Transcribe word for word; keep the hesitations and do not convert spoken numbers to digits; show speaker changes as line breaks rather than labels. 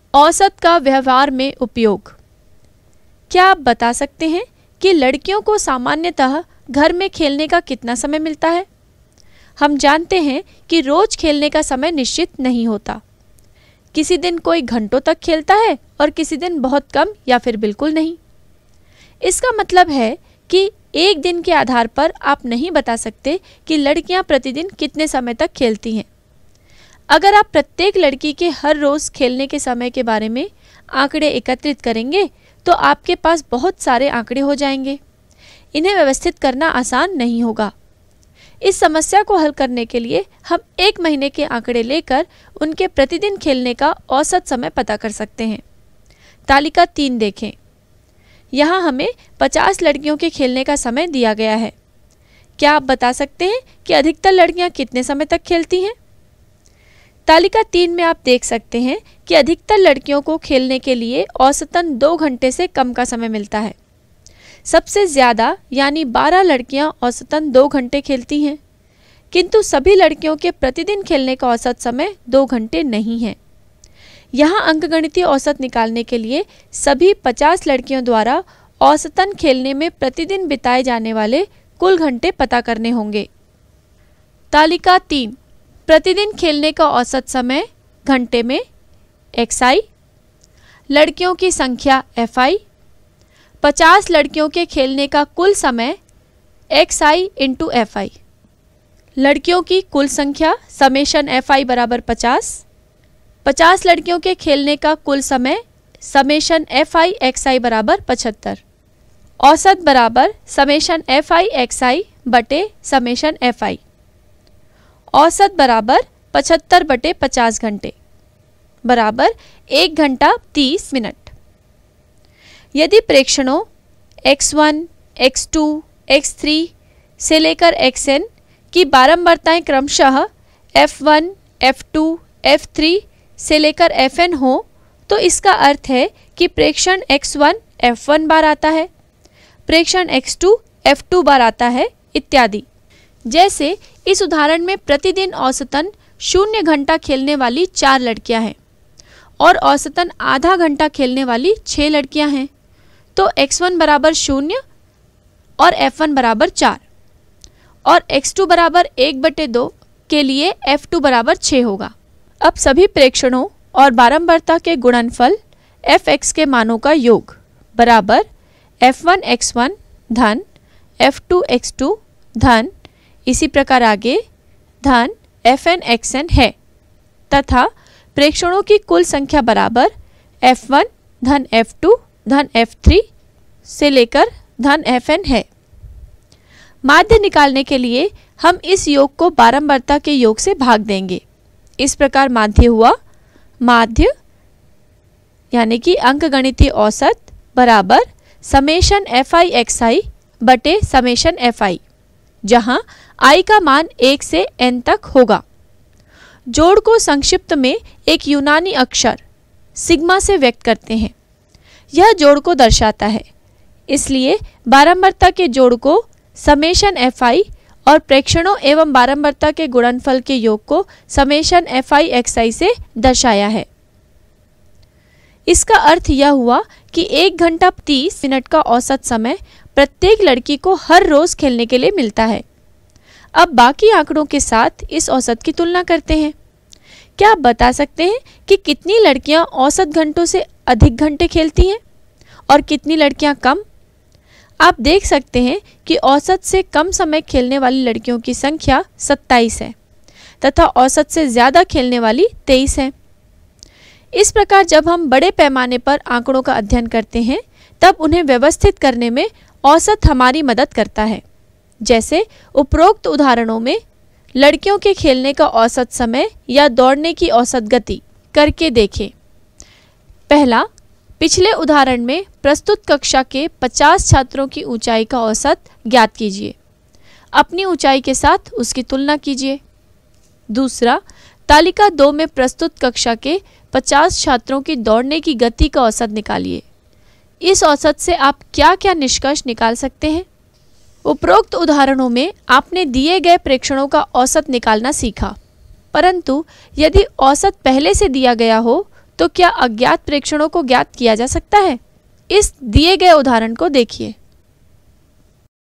औसत का व्यवहार में उपयोग। क्या आप बता सकते हैं कि लड़कियों को सामान्यतः घर में खेलने का कितना समय मिलता है? हम जानते हैं कि रोज खेलने का समय निश्चित नहीं होता। किसी दिन कोई घंटों तक खेलता है और किसी दिन बहुत कम या फिर बिल्कुल नहीं। इसका मतलब है कि एक दिन के आधार पर आप नहीं बता सकते कि लड़कियां प्रतिदिन कितने समय तक खेलती हैं। अगर आप प्रत्येक लड़की के हर रोज़ खेलने के समय के बारे में आंकड़े एकत्रित करेंगे तो आपके पास बहुत सारे आंकड़े हो जाएंगे। इन्हें व्यवस्थित करना आसान नहीं होगा। इस समस्या को हल करने के लिए हम एक महीने के आंकड़े लेकर उनके प्रतिदिन खेलने का औसत समय पता कर सकते हैं। तालिका तीन देखें। यहाँ हमें पचास लड़कियों के खेलने का समय दिया गया है। क्या आप बता सकते हैं कि अधिकतर लड़कियाँ कितने समय तक खेलती हैं? तालिका तीन में आप देख सकते हैं कि अधिकतर लड़कियों को खेलने के लिए औसतन दो घंटे से कम का समय मिलता है। सबसे ज़्यादा यानी बारह लड़कियां औसतन दो घंटे खेलती हैं, किंतु सभी लड़कियों के प्रतिदिन खेलने का औसत समय दो घंटे नहीं है। यहाँ अंकगणितीय औसत निकालने के लिए सभी पचास लड़कियों द्वारा औसतन खेलने में प्रतिदिन बिताए जाने वाले कुल घंटे पता करने होंगे। तालिका तीन, प्रतिदिन खेलने का औसत समय घंटे में एक्स आई, लड़कियों की संख्या एफ आई, पचास लड़कियों के खेलने का कुल समय x i into f i, लड़कियों की कुल संख्या समेशन एफ आई बराबर पचास, पचास लड़कियों के खेलने का कुल समय summation f i x i बराबर पचहत्तर, औसत बराबर summation f i x i बटे समेशन एफ आई, औसत बराबर पचहत्तर बटे पचास घंटे बराबर एक घंटा तीस मिनट। यदि प्रेक्षणों x one, x two, x three से लेकर एक्स एन की बारंबारताएं क्रमशः f one, f two, f three से लेकर एफ एन हो तो इसका अर्थ है कि प्रेक्षण एक्स वन एफ वन बार आता है, प्रेक्षण एक्स टू एफ टू बार आता है इत्यादि। जैसे इस उदाहरण में प्रतिदिन औसतन शून्य घंटा खेलने वाली चार लड़कियां हैं और औसतन आधा घंटा खेलने वाली छः लड़कियां हैं, तो एक्स वन बराबर शून्य और एफ वन बराबर चार और एक्स टू बराबर एक बटे दो के लिए एफ टू बराबर छः होगा। अब सभी प्रेक्षणों और बारंबारता के गुणनफल एफ एक्स के मानों का योग बराबर एफ वन एक्स वन धन एफ टू एक्स टू धन इसी प्रकार आगे धन एफ एन एक्स एन है तथा प्रेक्षणों की कुल संख्या बराबर एफ वन धन एफ टू धन एफ थ्री से लेकर धन एफ एन है। माध्य निकालने के लिए हम इस योग को बारंबारता के योग से भाग देंगे। इस प्रकार माध्य हुआ माध्य यानी कि अंकगणितीय औसत बराबर summation f i x i बटे समेशन एफ आई, जहाँ आई का मान एक से एन तक होगा। जोड़ को संक्षिप्त में एक यूनानी अक्षर सिग्मा से व्यक्त करते हैं। यह जोड़ को दर्शाता है, इसलिए बारंबारता के जोड़ को समेशन एफ आई और प्रेक्षणों एवं बारंबारता के गुणनफल के योग को summation f i x i से दर्शाया है। इसका अर्थ यह हुआ कि एक घंटा तीस मिनट का औसत समय प्रत्येक लड़की को हर रोज खेलने के लिए मिलता है। अब बाकी आंकड़ों के साथ इस औसत की तुलना करते हैं। क्या आप बता सकते हैं कि कितनी लड़कियां औसत घंटों से अधिक घंटे खेलती हैं और कितनी लड़कियां कम? आप देख सकते हैं कि औसत से कम समय खेलने वाली लड़कियों की संख्या सत्ताईस है तथा औसत से ज़्यादा खेलने वाली तेईस है। इस प्रकार जब हम बड़े पैमाने पर आंकड़ों का अध्ययन करते हैं तब उन्हें व्यवस्थित करने में औसत हमारी मदद करता है। जैसे उपरोक्त उदाहरणों में लड़कियों के खेलने का औसत समय या दौड़ने की औसत गति करके देखें। पहला, पिछले उदाहरण में प्रस्तुत कक्षा के पचास छात्रों की ऊंचाई का औसत ज्ञात कीजिए। अपनी ऊंचाई के साथ उसकी तुलना कीजिए। दूसरा, तालिका दो में प्रस्तुत कक्षा के पचास छात्रों की दौड़ने की गति का औसत निकालिए। इस औसत से आप क्या क्या निष्कर्ष निकाल सकते हैं? उपरोक्त उदाहरणों में आपने दिए गए प्रेक्षणों का औसत निकालना सीखा, परंतु यदि औसत पहले से दिया गया हो तो क्या अज्ञात प्रेक्षणों को ज्ञात किया जा सकता है? इस दिए गए उदाहरण को देखिए।